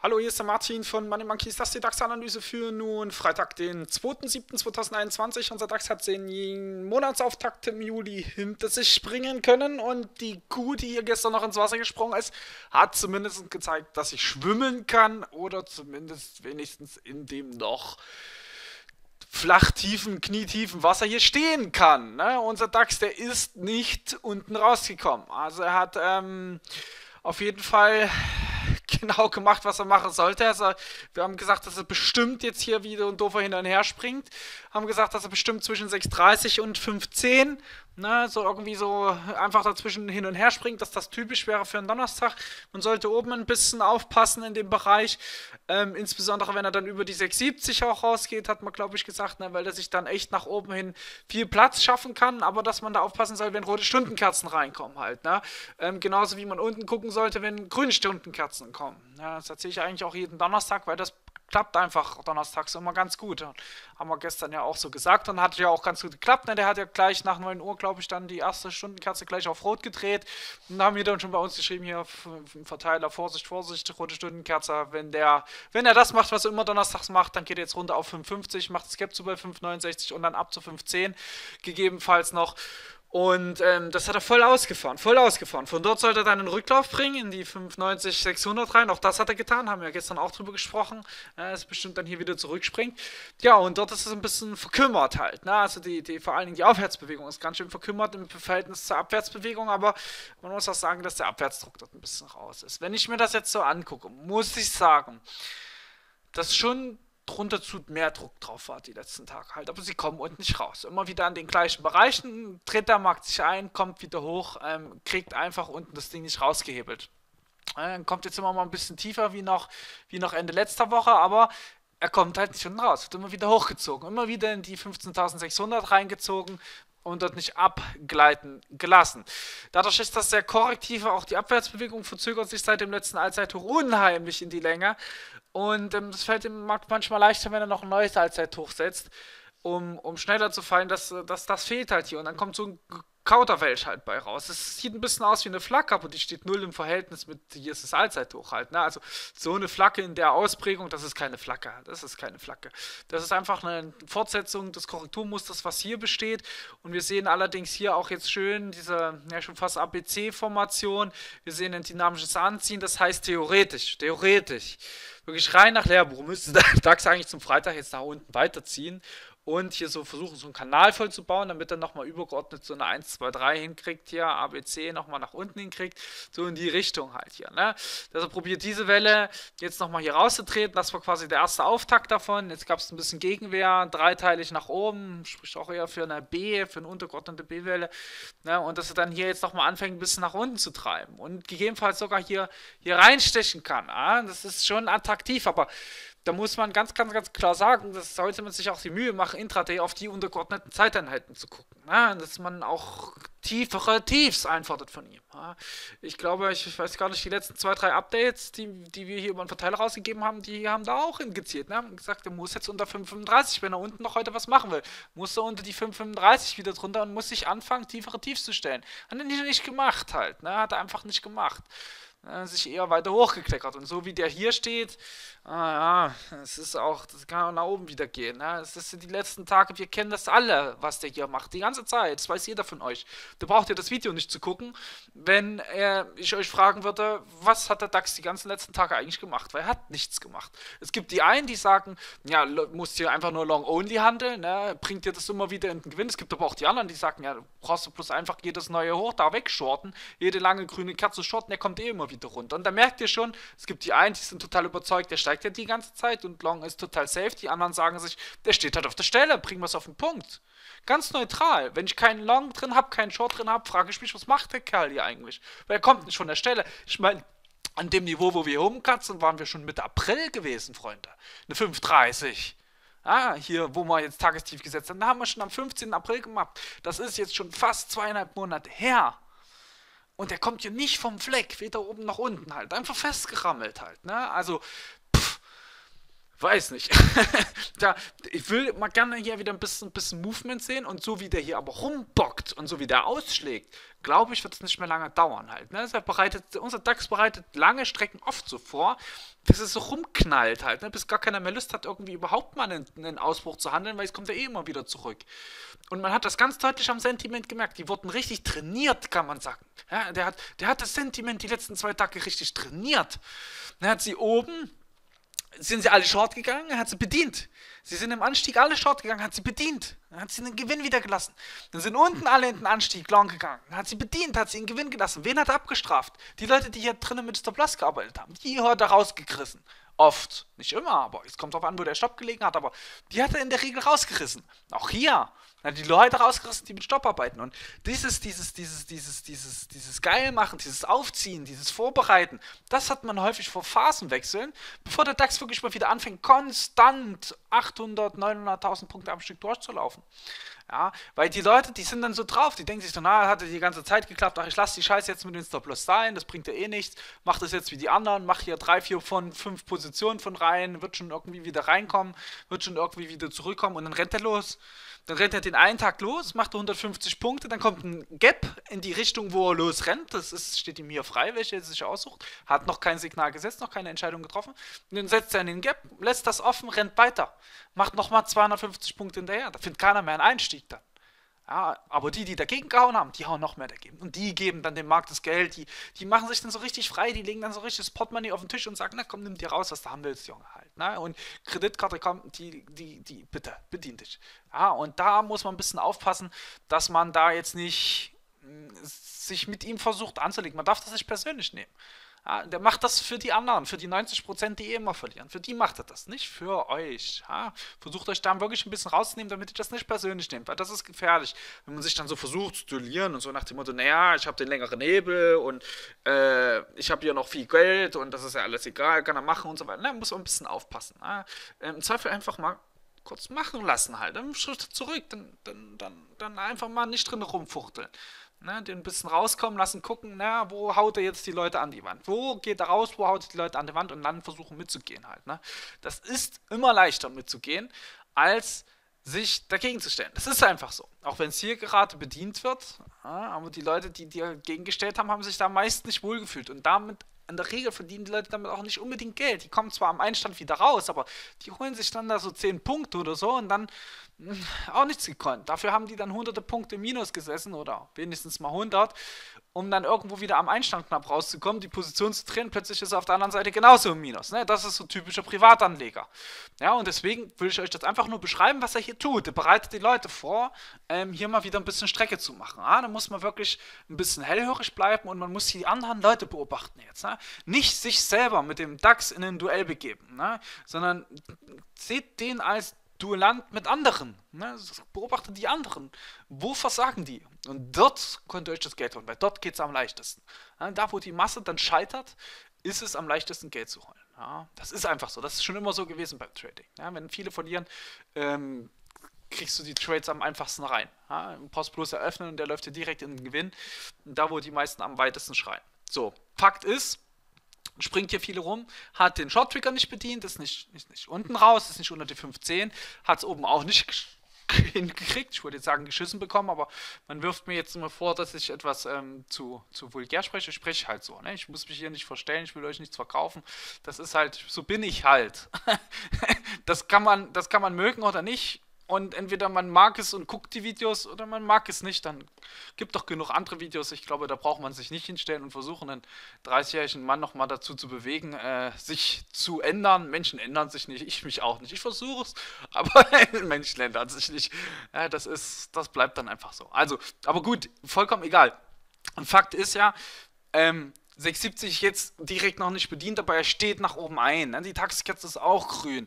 Hallo, hier ist der Martin von Money Monkeys. Das ist die DAX-Analyse für nun Freitag, den 2.7.2021. Unser DAX hat den Monatsauftakt im Juli hinter sich springen können und die Kuh, die hier gestern noch ins Wasser gesprungen ist, hat zumindest gezeigt, dass sie schwimmen kann oder zumindest wenigstens in dem noch flachtiefen, knietiefen Wasser hier stehen kann. Ne? Unser DAX, der ist nicht unten rausgekommen. Also er hat auf jeden Fall genau gemacht, was er machen sollte. Also, wir haben gesagt, dass er bestimmt jetzt hier wieder und doof hin und her springt. Haben gesagt, dass er bestimmt zwischen 6,30 und 5,10, ne, so irgendwie so einfach dazwischen hin und her springt, dass das typisch wäre für einen Donnerstag. Man sollte oben ein bisschen aufpassen in dem Bereich, insbesondere wenn er dann über die 6,70 auch rausgeht, hat man glaube ich gesagt, ne, weil er sich dann echt nach oben hin viel Platz schaffen kann, aber dass man da aufpassen soll, wenn rote Stundenkerzen reinkommen halt, ne? Genauso wie man unten gucken sollte, wenn grüne Stundenkerzen kommen. Ja, das erzähle ich eigentlich auch jeden Donnerstag, weil das klappt einfach donnerstags immer ganz gut. Haben wir gestern ja auch so gesagt und hat ja auch ganz gut geklappt. Ne? Der hat ja gleich nach 9 Uhr, glaube ich, dann die erste Stundenkerze gleich auf Rot gedreht. Und da haben wir dann schon bei uns geschrieben, hier im Verteiler, Vorsicht, Vorsicht, rote Stundenkerze. Wenn er das macht, was er immer donnerstags macht, dann geht er jetzt runter auf 5,50, macht das Gap zu bei 5,69 und dann ab zu 5,10 gegebenenfalls noch. Und das hat er voll ausgefahren, voll ausgefahren. Von dort sollte er dann einen Rücklauf bringen in die 95, 600 rein. Auch das hat er getan, haben wir ja gestern auch drüber gesprochen. Dass bestimmt dann hier wieder zurückspringt. Ja, und dort ist es ein bisschen verkümmert halt. Ne? Also vor allen Dingen die Aufwärtsbewegung ist ganz schön verkümmert im Verhältnis zur Abwärtsbewegung. Aber man muss auch sagen, dass der Abwärtsdruck dort ein bisschen raus ist. Wenn ich mir das jetzt so angucke, muss ich sagen, dass schon drunter zu mehr Druck drauf war die letzten Tage halt. Aber sie kommen unten nicht raus. Immer wieder an den gleichen Bereichen, tritt der Markt sich ein, kommt wieder hoch, kriegt einfach unten das Ding nicht rausgehebelt. Kommt jetzt immer mal ein bisschen tiefer wie noch Ende letzter Woche, aber er kommt halt nicht unten raus. Wird immer wieder hochgezogen, immer wieder in die 15.600 reingezogen und dort nicht abgleiten gelassen. Dadurch ist das sehr korrektive, auch die Abwärtsbewegung verzögert sich seit dem letzten Allzeithoch unheimlich in die Länge. Und das fällt dem Markt manchmal leichter, wenn er noch ein neues Allzeithoch setzt, um schneller zu fallen. Das fehlt halt hier. Und dann kommt so ein Kauderwelsch halt bei raus. Es sieht ein bisschen aus wie eine Flagge, aber die steht null im Verhältnis mit, hier ist das Allzeithoch halt. Ne? Also so eine Flagge in der Ausprägung, das ist keine Flagge. Das ist keine Flagge. Das ist einfach eine Fortsetzung des Korrekturmusters, was hier besteht. Und wir sehen allerdings hier auch jetzt schön diese, ja schon fast ABC-Formation. Wir sehen ein dynamisches Anziehen, das heißt theoretisch, wirklich rein nach Lehrbuch müsste der DAX eigentlich zum Freitag jetzt nach unten weiterziehen und hier so versuchen, so einen Kanal voll zu bauen, damit er nochmal übergeordnet so eine 1, 2, 3 hinkriegt hier, ABC nochmal nach unten hinkriegt, so in die Richtung halt hier, ne? Dass er probiert, diese Welle jetzt nochmal hier rauszutreten, das war quasi der erste Auftakt davon, jetzt gab es ein bisschen Gegenwehr, dreiteilig nach oben, spricht auch eher für eine B, für eine untergeordnete B-Welle, ne? Und dass er dann hier jetzt nochmal anfängt, ein bisschen nach unten zu treiben und gegebenenfalls sogar hier reinstechen kann, das ist schon attraktiv, aber da muss man ganz klar sagen, das sollte man sich auch die Mühe machen, intraday auf die untergeordneten Zeiteinheiten zu gucken. Ne? Dass man auch tiefere Tiefs einfordert von ihm. Ja? Ich glaube, ich weiß gar nicht, die letzten 2, 3 Updates, die wir hier über den Verteiler rausgegeben haben, die haben da auch indiziert. Ne? Haben gesagt, er muss jetzt unter 5,35, wenn er unten noch heute was machen will, muss er unter die 5,35 wieder drunter und muss sich anfangen, tiefere Tiefs zu stellen. Hat er nicht gemacht halt. Ne? Hat er einfach nicht gemacht, sich eher weiter hochgekleckert. Und so wie der hier steht, ja, es ist auch, das kann auch nach oben wieder gehen. Ne? Es ist die letzten Tage, wir kennen das alle, was der hier macht, die ganze Zeit. Das weiß jeder von euch. Da braucht ihr das Video nicht zu gucken, wenn ich euch fragen würde, was hat der DAX die ganzen letzten Tage eigentlich gemacht? Weil er hat nichts gemacht. Es gibt die einen, die sagen, ja, musst hier einfach nur Long-Only handeln, ne? Bringt dir das immer wieder in den Gewinn. Es gibt aber auch die anderen, die sagen, ja, du brauchst du bloß einfach jedes neue Hoch da wegshorten, jede lange grüne Kerze shorten, der kommt eh immer wieder runter. Und da merkt ihr schon, es gibt die einen, die sind total überzeugt, der steigt ja die ganze Zeit und Long ist total safe. Die anderen sagen sich, der steht halt auf der Stelle, bringen wir es auf den Punkt. Ganz neutral. Wenn ich keinen Long drin habe, keinen Short drin habe, frage ich mich, was macht der Kerl hier eigentlich? Weil er kommt nicht von der Stelle. Ich meine, an dem Niveau, wo wir rumkatzen, waren wir schon Mitte April gewesen, Freunde. Eine 5,30. Hier, wo wir jetzt Tagestief gesetzt haben, da haben wir schon am 15. April gemacht. Das ist jetzt schon fast 2,5 Monate her. Und der kommt hier nicht vom Fleck, weder oben noch unten halt. Einfach festgerammelt halt, ne? Also, Weiß nicht. Ja, ich will mal gerne hier wieder ein bisschen Movement sehen und so wie der hier aber rumbockt und so wie der ausschlägt, glaube ich, wird es nicht mehr lange dauern halt. Ne? Unser DAX bereitet lange Strecken oft so vor, dass es so rumknallt halt, ne? Bis gar keiner mehr Lust hat, irgendwie überhaupt mal einen Ausbruch zu handeln, weil es kommt ja eh immer wieder zurück. Und man hat das ganz deutlich am Sentiment gemerkt. Die wurden richtig trainiert, kann man sagen. Ja, der hat das Sentiment die letzten 2 Tage richtig trainiert. Er hat sie oben sind sie alle short gegangen, er hat sie bedient. Sie sind im Anstieg alle short gegangen, hat sie bedient. Dann hat sie den Gewinn wieder gelassen. Dann sind unten alle in den Anstieg long gegangen, hat sie bedient, hat sie den Gewinn gelassen. Wen hat er abgestraft? Die Leute, die hier drinnen mit Stop-Loss gearbeitet haben. Die hat er rausgerissen. Oft. Nicht immer, aber es kommt darauf an, wo der Stopp gelegen hat, aber die hat er in der Regel rausgerissen. Auch hier. Er hat die Leute rausgerissen, die mit Stopp arbeiten. Und dieses Geilmachen, dieses Aufziehen, dieses Vorbereiten, das hat man häufig vor Phasenwechseln, bevor der DAX wirklich mal wieder anfängt, konstant 800, 900.000 Punkte am Stück durchzulaufen. Ja, weil die Leute, die sind dann so drauf, die denken sich so, na, hat die ganze Zeit geklappt, ach, ich lasse die Scheiße jetzt mit den Stop-Loss sein, das bringt ja eh nichts, mach das jetzt wie die anderen, mach hier 3, 4 von 5 Positionen von rein, wird schon irgendwie wieder reinkommen, wird schon irgendwie wieder zurückkommen und dann rennt er los. Dann rennt er den einen Tag los, macht 150 Punkte, dann kommt ein Gap in die Richtung, wo er losrennt. Steht ihm hier frei, welche er sich aussucht. Hat noch kein Signal gesetzt, noch keine Entscheidung getroffen. Und dann setzt er in den Gap, lässt das offen, rennt weiter. Macht nochmal 250 Punkte hinterher. Da findet keiner mehr einen Einstieg dann. Ja, aber die dagegen gehauen haben, die hauen noch mehr dagegen. Und die geben dann dem Markt das Geld, die machen sich dann so richtig frei, die legen dann so richtig das Portemonnaie auf den Tisch und sagen, na komm, nimm dir raus, was du haben willst, Junge, halt. Ne? Und Kreditkarte, komm, bitte, bedien dich. Ja, und da muss man ein bisschen aufpassen, dass man da jetzt nicht sich mit ihm versucht anzulegen. Man darf das nicht persönlich nehmen. Ja, der macht das für die anderen, für die 90%, die eh immer verlieren. Für die macht er das, nicht für euch. Ja? Versucht euch da wirklich ein bisschen rauszunehmen, damit ihr das nicht persönlich nehmt, weil das ist gefährlich. Wenn man sich dann so versucht zu duellieren und so nach dem Motto, naja, ich habe den längeren Hebel und ich habe hier noch viel Geld und das ist ja alles egal, kann er machen und so weiter. Da muss man ein bisschen aufpassen. Ja? Im Zweifel einfach mal kurz machen lassen halt. Dann Schritt zurück, dann einfach mal nicht drin rumfuchteln. Ne, den ein bisschen rauskommen lassen, gucken, na, wo haut er jetzt die Leute an die Wand? Wo geht er raus, wo haut er die Leute an die Wand und dann versuchen mitzugehen halt. Ne? Das ist immer leichter mitzugehen, als sich dagegen zu stellen. Das ist einfach so. Auch wenn es hier gerade bedient wird, ja, aber die Leute, die dagegen gestellt haben, haben sich da meist nicht wohlgefühlt und damit in der Regel verdienen die Leute damit auch nicht unbedingt Geld. Die kommen zwar am Einstand wieder raus, aber die holen sich dann da so 10 Punkte oder so und dann auch nichts gekonnt. Dafür haben die dann hunderte Punkte minus gesessen oder wenigstens mal 100, um dann irgendwo wieder am Einstand knapp rauszukommen, die Position zu drehen, plötzlich ist er auf der anderen Seite genauso im Minus. Ne? Das ist so typischer Privatanleger. Ja, und deswegen will ich euch das einfach nur beschreiben, was er hier tut. Er bereitet die Leute vor, hier mal wieder ein bisschen Strecke zu machen. Ja? Da muss man wirklich ein bisschen hellhörig bleiben und man muss die anderen Leute beobachten jetzt. Ne? Nicht sich selber mit dem DAX in ein Duell begeben, ne? Sondern seht den als Duellant mit anderen. Ne? Beobachtet die anderen. Wo versagen die? Und dort könnt ihr euch das Geld holen, weil dort geht es am leichtesten. Ja, da, wo die Masse dann scheitert, ist es am leichtesten Geld zu holen. Ja, das ist einfach so. Das ist schon immer so gewesen beim Trading. Ja, wenn viele verlieren, kriegst du die Trades am einfachsten rein. Ja, brauchst bloß eröffnen und der läuft dir direkt in den Gewinn. Da, wo die meisten am weitesten schreien. So, Fakt ist, springt hier viele rum, hat den Short-Trigger nicht bedient, ist nicht unten raus, ist nicht unter die 510, hat es oben auch nicht hingekriegt, ich würde jetzt sagen geschissen bekommen, aber man wirft mir jetzt immer vor, dass ich etwas zu vulgär spreche, ich spreche halt so, ne? Ich muss mich hier nicht verstellen, ich will euch nichts verkaufen, das ist halt, so bin ich halt. Das kann man mögen oder nicht. Und entweder man mag es und guckt die Videos oder man mag es nicht, dann gibt doch genug andere Videos. Ich glaube, da braucht man sich nicht hinstellen und versuchen, einen 30-jährigen Mann nochmal dazu zu bewegen, sich zu ändern. Menschen ändern sich nicht, ich mich auch nicht. Ich versuche es, aber Menschen ändern sich nicht. Ja, das bleibt dann einfach so. Also, aber gut, vollkommen egal. Und Fakt ist ja, 670 jetzt direkt noch nicht bedient, aber er steht nach oben ein. Ne? Die Taxikette ist auch grün.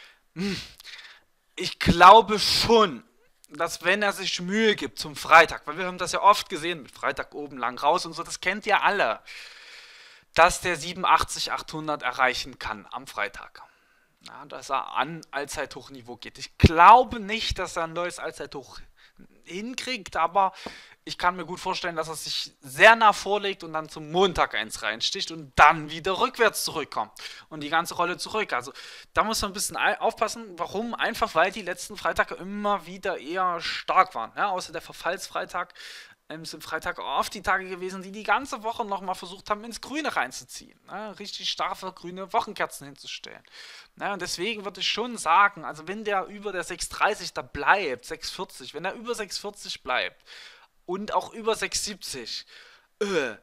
Ich glaube schon, dass wenn er sich Mühe gibt zum Freitag, weil wir haben das ja oft gesehen, mit Freitag oben lang raus und so, das kennt ihr alle, dass der 87.800 erreichen kann am Freitag. Ja, dass er an Allzeithochniveau geht. Ich glaube nicht, dass er ein neues Allzeithoch hinkriegt, aber Ich kann mir gut vorstellen, dass er sich sehr nah vorlegt und dann zum Montag eins reinsticht und dann wieder rückwärts zurückkommt und die ganze Rolle zurück. Also da muss man ein bisschen aufpassen. Warum? Einfach weil die letzten Freitage immer wieder eher stark waren. Ja, außer der Verfallsfreitag sind Freitag auch oft die Tage gewesen, die ganze Woche nochmal versucht haben, ins Grüne reinzuziehen. Ne? Richtig starke grüne Wochenkerzen hinzustellen. Ne? Und deswegen würde ich schon sagen, also wenn der über der 6,30 da bleibt, 6,40, wenn er über 6,40 bleibt und auch über 6,70, äh,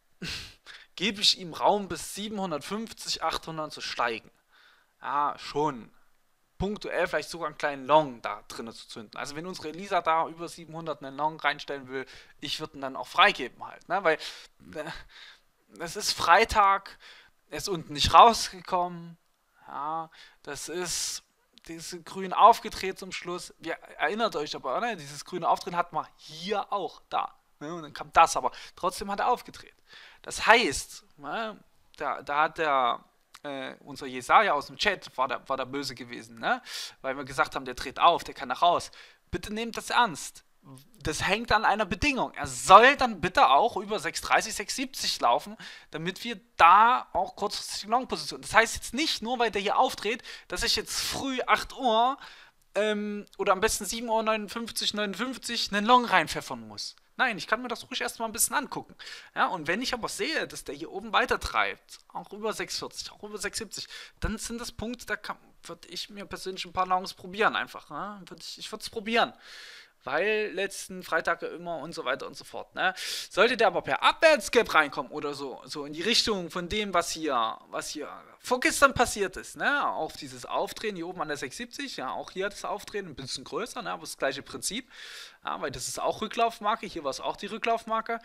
gebe ich ihm Raum bis 750, 800 zu steigen. Ja, schon punktuell vielleicht sogar einen kleinen Long da drinnen zu zünden. Also wenn unsere Elisa da über 700 einen Long reinstellen will, ich würde ihn dann auch freigeben halt, ne? Weil äh, es ist Freitag, er ist unten nicht rausgekommen, ja, das ist dieses grün aufgedreht zum Schluss. Wir erinnert euch aber, ne? Dieses grüne Aufdrehen hat man hier auch da. Ne? Und dann kam das, aber trotzdem hat er aufgedreht. Das heißt, ne, da hat der unser Jesaja aus dem Chat war da böse gewesen, ne? Weil wir gesagt haben, der dreht auf, der kann nach raus. Bitte nehmt das ernst. Das hängt an einer Bedingung. Er soll dann bitte auch über 6,30, 6,70 laufen, damit wir da auch kurzfristig die Long-Position. Das heißt jetzt nicht, nur weil der hier aufdreht, dass ich jetzt früh 8 Uhr oder am besten 7:59 Uhr 59 einen Long reinpfeffern muss. Nein, ich kann mir das ruhig erstmal ein bisschen angucken. Ja, und wenn ich aber sehe, dass der hier oben weiter treibt, auch über 6,40, auch über 6,70, dann sind das Punkte, da würde ich mir persönlich ein paar Longs probieren einfach. Ja? Ich würde es probieren. Weil letzten Freitag immer und so weiter und so fort. Ne? Sollte der aber per Abwärtsgap reinkommen oder so in die Richtung von dem, was hier vorgestern passiert ist, ne? Auf dieses Aufdrehen hier oben an der 670, ja, auch hier das Aufdrehen ein bisschen größer, ne? Aber das gleiche Prinzip, ja, weil das ist auch Rücklaufmarke, hier war es auch die Rücklaufmarke.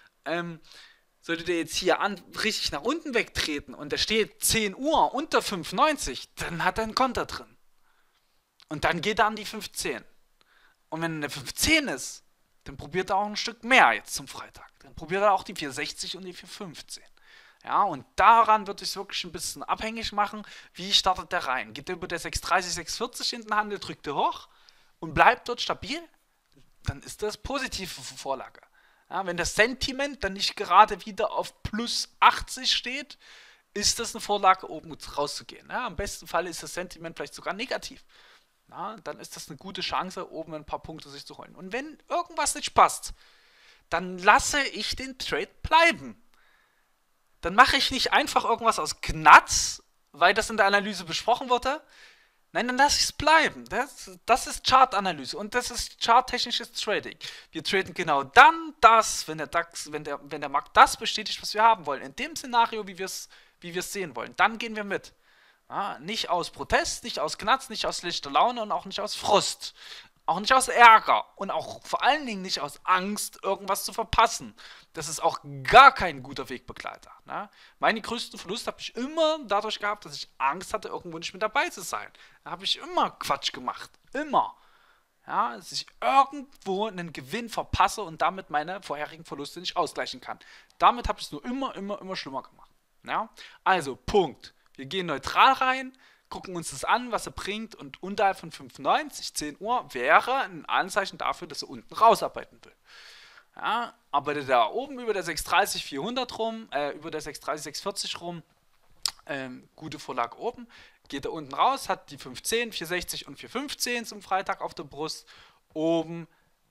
Sollte der jetzt hier richtig nach unten wegtreten und der steht 10 Uhr unter 5,90, dann hat er einen Konter drin. Und dann geht er an die 5,10. Und wenn eine 5,10 ist, dann probiert er auch ein Stück mehr jetzt zum Freitag. Dann probiert er auch die 4,60 und die 4,15. Ja, und daran würde ich es wirklich ein bisschen abhängig machen, wie startet der rein. Geht er über der 6,30, 6,40 in den Handel, drückt er hoch und bleibt dort stabil, dann ist das positive Vorlage. Ja, wenn das Sentiment dann nicht gerade wieder auf plus 80 steht, ist das eine Vorlage, oben rauszugehen. Ja, am besten Fall ist das Sentiment vielleicht sogar negativ. Na, dann ist das eine gute Chance, oben ein paar Punkte sich zu holen. Und wenn irgendwas nicht passt, dann lasse ich den Trade bleiben. Dann mache ich nicht einfach irgendwas aus Gnatz, weil das in der Analyse besprochen wurde. Nein, dann lasse ich es bleiben. Das ist Chartanalyse und das ist charttechnisches Trading. Wir traden genau dann das, wenn der Markt das bestätigt, was wir haben wollen. In dem Szenario, wie wir es sehen wollen. Dann gehen wir mit. Ja, nicht aus Protest, nicht aus Gnatz, nicht aus schlechter Laune und auch nicht aus Frust. Auch nicht aus Ärger und auch vor allen Dingen nicht aus Angst, irgendwas zu verpassen. Das ist auch gar kein guter Wegbegleiter. Ne? Meine größten Verluste habe ich immer dadurch gehabt, dass ich Angst hatte, irgendwo nicht mit dabei zu sein. Da habe ich immer Quatsch gemacht. Immer. Ja, dass ich irgendwo einen Gewinn verpasse und damit meine vorherigen Verluste nicht ausgleichen kann. Damit habe ich es nur immer schlimmer gemacht. Ja? Also, Punkt. Wir gehen neutral rein, gucken uns das an, was er bringt und unterhalb von 5,90, 10 Uhr wäre ein Anzeichen dafür, dass er unten rausarbeiten will. Ja, arbeitet er da oben über der 630, 400 rum, über der 630, 640 rum, gute Vorlage oben, geht er unten raus, hat die 510, 460 und 415 zum Freitag auf der Brust, oben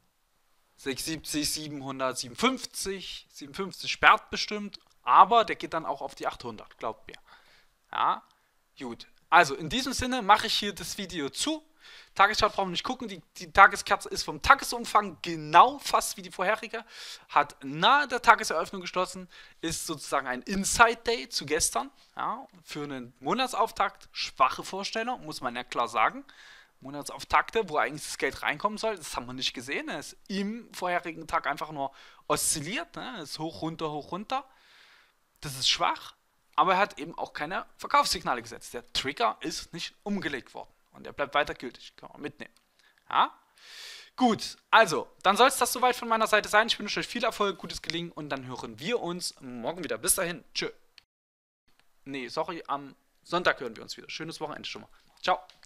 670, 700, 750, 750 sperrt bestimmt, aber der geht dann auch auf die 800, glaubt mir. Ja, gut. Also in diesem Sinne mache ich hier das Video zu. Tageschart brauchen wir nicht gucken. Die Tageskerze ist vom Tagesumfang genau fast wie die vorherige. Hat nahe der Tageseröffnung geschlossen. Ist sozusagen ein Inside Day zu gestern. Ja, für einen Monatsauftakt. Schwache Vorstellung, muss man ja klar sagen. Monatsauftakte, wo eigentlich das Geld reinkommen soll, das haben wir nicht gesehen. Er ist im vorherigen Tag einfach nur oszilliert. Ne? Ist hoch, runter, hoch, runter. Das ist schwach. Aber er hat eben auch keine Verkaufssignale gesetzt. Der Trigger ist nicht umgelegt worden. Und er bleibt weiter gültig. Kann man mitnehmen. Ja? Gut, also, dann soll es das soweit von meiner Seite sein. Ich wünsche euch viel Erfolg, gutes Gelingen und dann hören wir uns morgen wieder. Bis dahin. Tschö. Nee, sorry, am Sonntag hören wir uns wieder. Schönes Wochenende schon mal. Ciao.